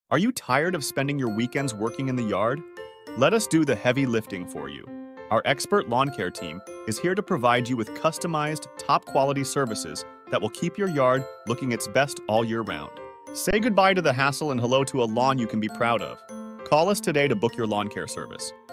Are you tired of spending your weekends working in the yard? Let us do the heavy lifting for you. Our expert lawn care team is here to provide you with customized, top-quality services that will keep your yard looking its best all year round. Say goodbye to the hassle and hello to a lawn you can be proud of. Call us today to book your lawn care service.